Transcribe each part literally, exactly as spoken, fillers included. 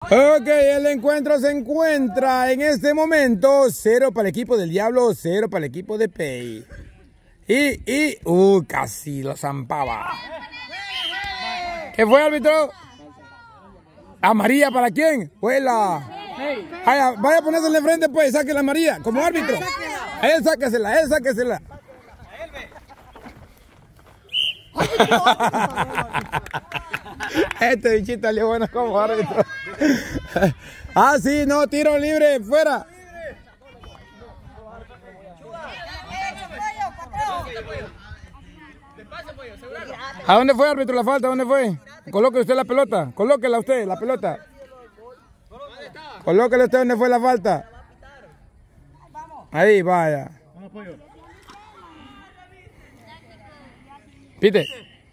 Ok, el encuentro se encuentra en este momento. Cero para el equipo del Diablo, cero para el equipo de Pay. Y, y, uh, casi lo zampaba. ¿Qué fue, árbitro? ¿Amarilla para quién? ¡Huela! Vaya, vaya a ponerse de frente, pues, saque la amarilla, como árbitro. A él sáquesela, a él sáquesela. Este bichito salió bueno como árbitro. Ah, sí, no, tiro libre, fuera. ¿A dónde fue, árbitro, la falta? ¿A dónde fue? Coloque usted la pelota, colóquela usted, la pelota. Colóquela usted donde fue la falta. Ahí, vaya. Pite.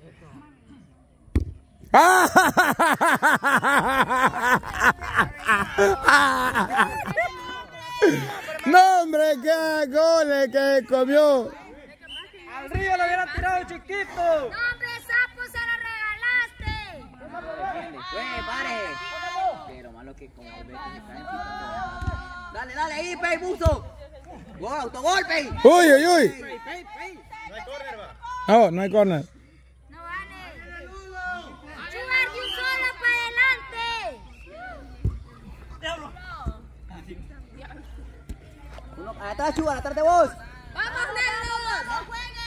No, hombre, qué goles que comió. Al río lo hubiera tirado chiquito. No, hombre, sapo, se lo regalaste. Güey, pare. Pero malo que como el Beto se cae. Dale, dale ahí, Pey, buzo. Gol, autogol, Pey. Uy, uy, uy. No hay córner, va. No, no hay corner. No vale. Chugar de un solo para adelante. Uno, atrás, Chugar, atrás de vos. ¡Vamos, negros! ¡No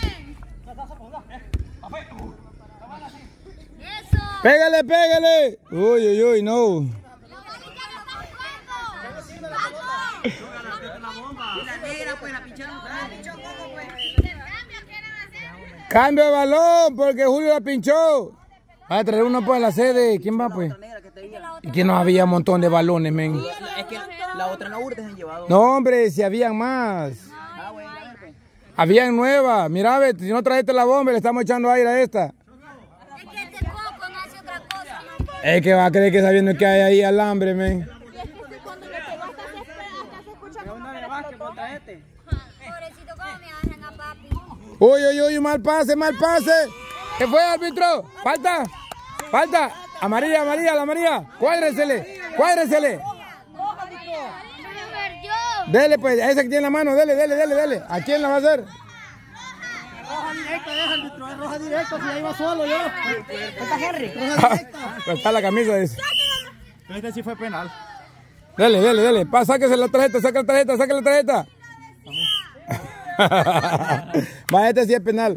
jueguen! ¡Eso! Pégale, pégale. Uy, uy, uy, no. Cambio de balón porque Julio la pinchó. Va a traer uno pues a la sede. ¿Quién va pues? Y que no había un montón de balones, men. Es que la otra no urte se han llevado. No, hombre, si habían más. Habían nuevas. Mira, ve, si no trajiste la bomba, le estamos echando aire a esta. Es que este coco no hace otra cosa. Es que va a creer que sabiendo que hay ahí alambre, men. Y es que cuando le pegó hasta se hasta se escucha como que le explotó. Pobrecito, ¿cómo me agarran a papi? Uy, uy, uy, mal pase, mal pase. ¿Qué fue, árbitro? Falta, falta. Amarilla, amarilla, la amarilla. Cuádresele, cuádresele. Dele, pues, a esa que tiene la mano, dele, dele, dele, dele. ¿A quién la va a hacer? Roja directa, deja árbitro, es roja directa, si ya iba solo yo. Está Henry. Roja directa. Pues está la camisa de ese. Este sí fue penal. Dele, dele, dele. Pa, sáquese la tarjeta, saca la tarjeta, saca la tarjeta. Va, este sí es penal.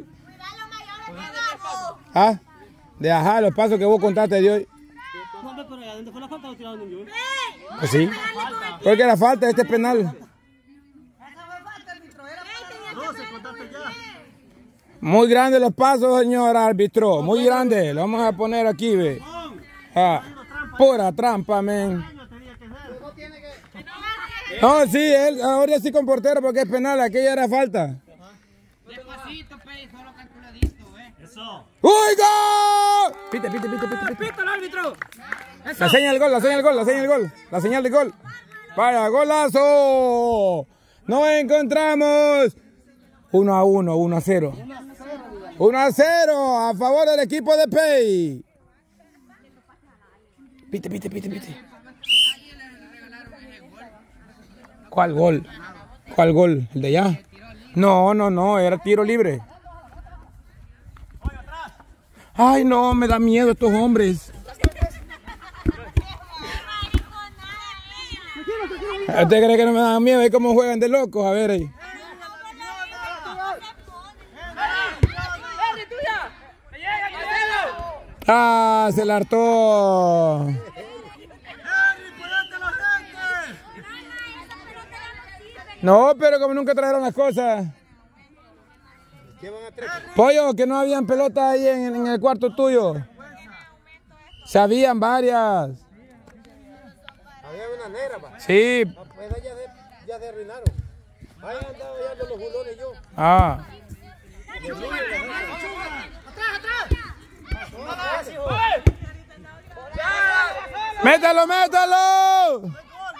¿Ah? De ajá, los pasos que vos contaste de hoy. ¿Dónde fue la falta? ¿Lo tiraron en yo? Pues sí. Porque era falta, este es penal. Muy grandes los pasos, señor árbitro. Muy grandes. Lo vamos a poner aquí, ve. Ah, pura trampa, men. No, sí, él ahora sí con portero porque es penal. Aquella era falta. Despacito, Pei, solo calculadito, eh. Eso. ¡Uy, gol! Pite, pite, pite, pite, pite. ¡Pita el árbitro! La señal del gol, la señal del gol, la señal del gol. La señal del gol. Vaya, golazo. Nos encontramos. uno a uno, uno a cero. uno a cero a favor del equipo de Pay. Pite, pite, pite, pite. ¿Cuál gol? ¿Cuál gol? ¿El de allá? No, no, no, era tiro libre. Ay, no, me da miedo estos hombres. ¿Usted cree que no me dan miedo? ¿Ve cómo juegan de locos? A ver ahí. Ah, se la hartó. No, pero como nunca trajeron las cosas. Pollo, que no habían pelotas ahí en, en el cuarto tuyo. Se habían varias. Había una negra, pa. Sí. Pues ya se, ya se arruinaron. Ahí han andado ya con los bulones yo. Ah. ¡Métalo, métalo! No,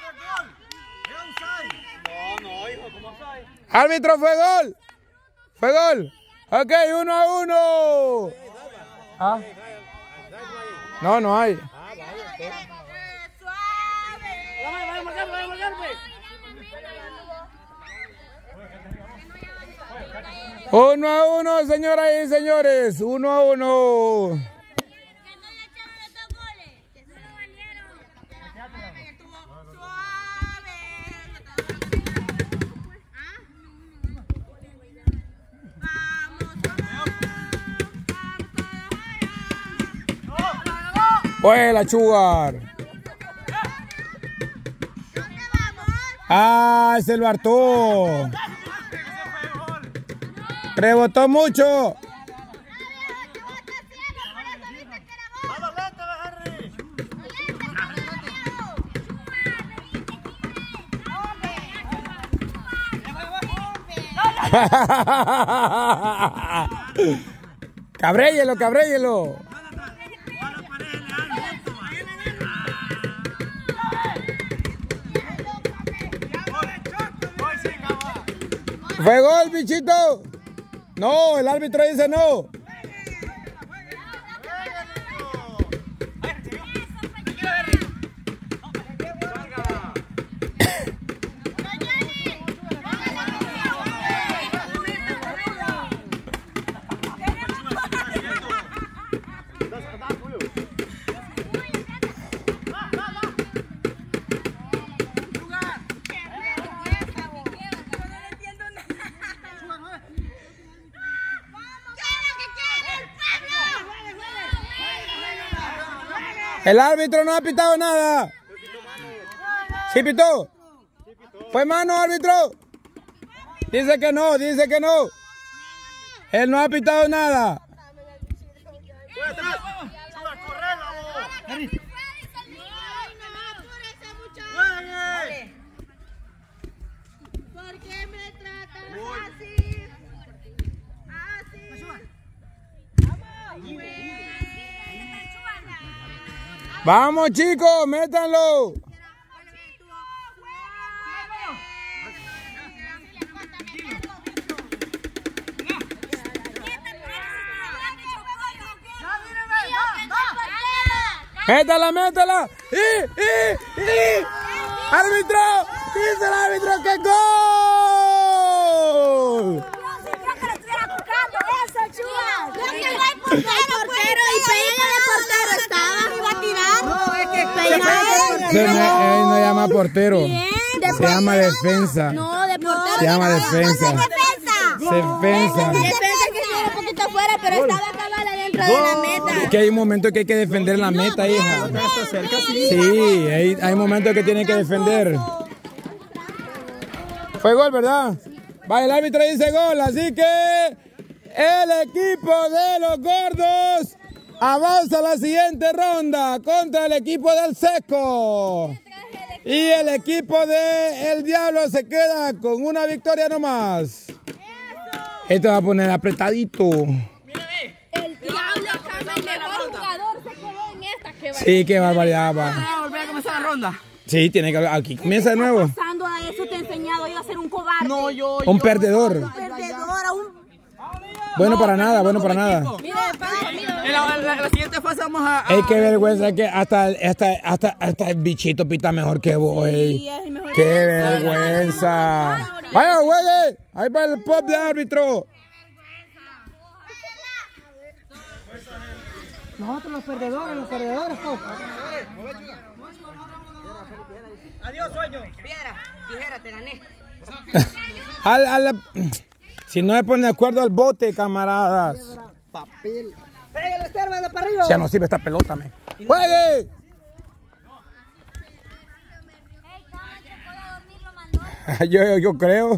no, hijo, ¿cómo está? Árbitro, fue gol. Fue gol. Ok, uno a uno. ¿Ah? No, no hay. Uno a uno, señoras y señores. Uno a uno. Vuela, Chugar. Ah, se lo hartó. Rebotó mucho. Cabréllelo, cabréllelo. Fue gol, bichito. No, el árbitro dice no. El árbitro no ha pitado nada. ¿Sí pitó? ¿Fue mano, árbitro? Dice que no, dice que no. Él no ha pitado nada. ¿Por qué me tratan así? Así. Vamos, chicos, métanlo. Métala, métala. ¡Y, y, y! ¡Árbitro! ¡Dice el árbitro que gol! El portero y pega de portero estaba, iba a tirar. No, es que Se me, él no llama portero. Se llama defensa. No, de portero. Se llama defensa. Defensa. Defensa. Defensa que estuvo un poquito afuera, pero estaba cabal adentro de la meta. Es que hay momentos que hay que defender la meta, hija. Sí, hay, hay momentos que tienen que defender. Fue gol, ¿verdad? Va, el árbitro dice gol, así que el equipo de los gordos avanza a la siguiente ronda contra el equipo del Seco. Y el equipo de El Diablo se queda con una victoria nomás. Esto va a poner apretadito. El Diablo, el mejor jugador se quedó en esta. Qué Sí, qué barbaridad, va. volver a comenzar la ronda. Sí, tiene que aquí comienza de nuevo. Pasando a eso te he enseñado yo a ser un cobarde. No, yo. Un perdedor. Un perdedor, a un... Bueno para nada, bueno para nada. Mira, Pancho, mira. En la, en la- en la siguiente fase vamos a. a- Ey, qué vergüenza que hasta, hasta, hasta, hasta el bichito pita mejor que vos, ey. es mejor. Qué vergüenza. Vaya, güey, ahí va el pop de árbitro. Nosotros los perdedores, los perdedores, po. Adiós, sueño. Piedra, tijera, te gané. Al, al, si no se ponen de acuerdo al bote, camaradas. Papel. Pégale, Esther, manda para arriba. Ya no sirve esta pelota, me. ¡Juegue! yo, yo, yo creo.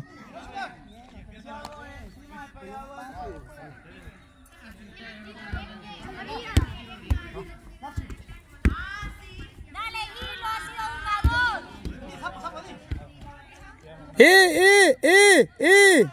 ¡Y, y, y, y!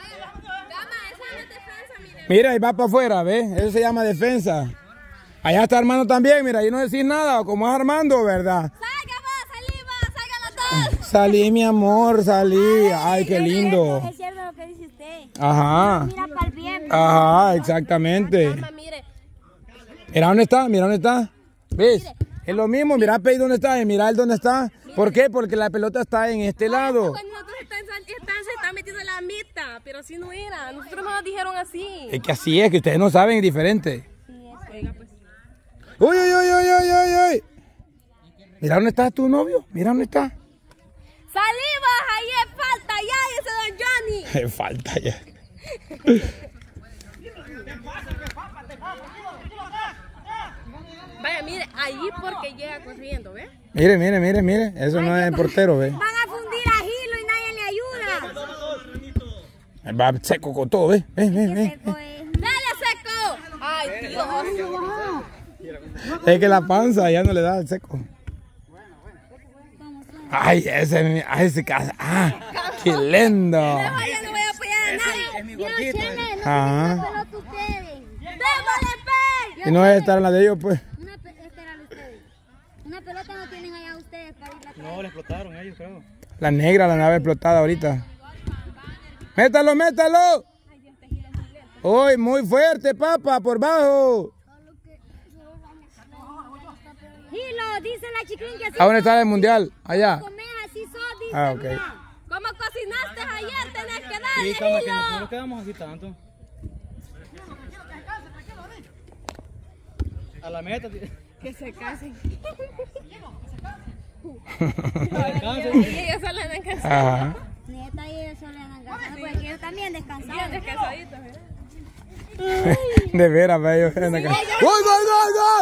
Mira, ahí va para afuera, ¿ves? Eso se llama defensa. Allá está Armando también, mira, ahí no decís nada, como es Armando, ¿verdad? Salga, va, salí, va, salgan los dos. Salí, mi amor, salí. Ay, qué lindo. Es cierto lo que dice usted. Ajá. Mira para el bien. Ajá, exactamente. Mamá, mire. Mira dónde está, mira dónde está. ¿Ves? Es lo mismo, mira Pei dónde está y mira él dónde está. ¿Por qué? Porque la pelota está en este lado. Cuando nosotros están, están, se están metiendo en la mitad. ahorita, pero así no era. Nosotros nos dijeron así. Es que así es, que ustedes no saben, es diferente. Oiga, pues. Uy, uy, uy, uy, uy, uy, uy. Mira dónde está tu novio, mira dónde está. Salimos, ahí es falta ya, ese don Johnny. Falta ya. Vaya, mire, ahí porque llega corriendo, ¿ve? Mire, mire, mire, mire. Eso no es el portero, ¿ve? Van a fundir a Gilo y nadie le ayuda. Va seco con todo, ¿ve? Ven, ven, ven. Seco es. ¡Dale, seco! ¡Ay, Dios! Es que la panza ya no le da el seco. Ay, ese, ay, ese casa. Ah, qué lindo. Vaya, no voy a apoyar a nadie. Es mi Mira, gordito. Cheme, no Ajá. tienen pelota ustedes. ¡Démosle, pey! Y no debe estar en la de ellos, pues. Una pe- espérale ustedes. Una pelota no tienen allá ustedes para ir a traer. No, le explotaron ellos, creo. La negra, la nave explotada ahorita. ¡Métalo, métalo! Uy, muy fuerte, papá, por bajo. Gilo, dice la chiquín que así ¿A dónde está el mundial? Allá. comes, así sos, dice. Ah, ok. Como cocinaste ayer, tenés que darle, Sí, calma, que no, no Gilo. nos quedamos así tanto. A la meta. tío. Que se casen. Descansen. Y ellos solo andan cansados. Ajá. Neta, y ellos solo andan cansando, porque ellos también Bien descansaron. descansaditos, ¿eh? De veras, ve, ellos andan acá. ¡Gol, gol, gol, gol!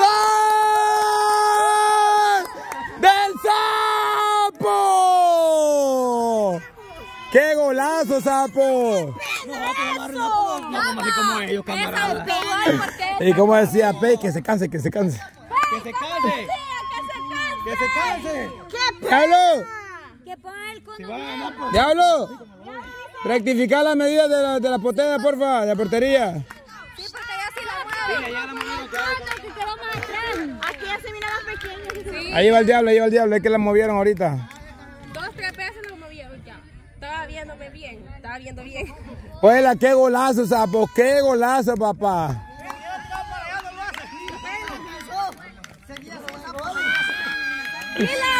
¡Gol! ¡Del Sapo! ¡Qué golazo, Sapo! Vamos así como ellos, camarada. Y como decía Pei, que se canse, que se canse. Que se canse. Que se canse. ¡Diablo! Que pongan el cono. ¡Diablo! Rectificar las medidas de la, de la portería, porfa, de la portería. Sí, porque ya sí la mueven. Que quedó más atrás. Aquí ya se mira las pequeñas. Sí. Ahí va el diablo, ahí va el diablo, es que la movieron ahorita. Dos, tres veces lo movieron ya. Estaba viéndome bien, estaba viendo bien. Oye, qué golazo, Sapo, qué golazo, papá. ¡Mira!